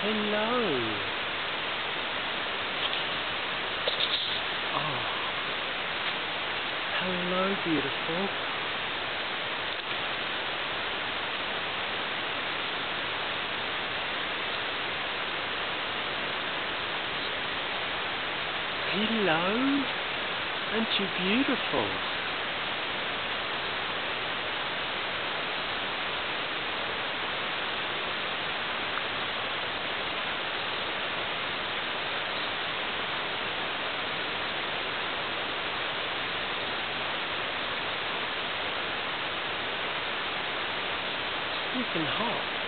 Hello. Oh. Hello, beautiful. Hello. Aren't you beautiful? It's even hot.